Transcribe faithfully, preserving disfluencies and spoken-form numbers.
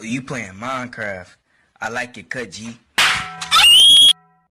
Oh, you playing Minecraft. I like your cut, G.